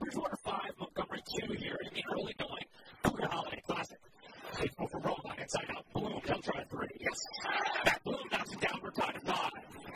Bridgewater-5, Montgomery 2 here in the early going Cougar Holiday Classic. Faithful for Rome on inside out. Bloom, he'll try 3. Yes.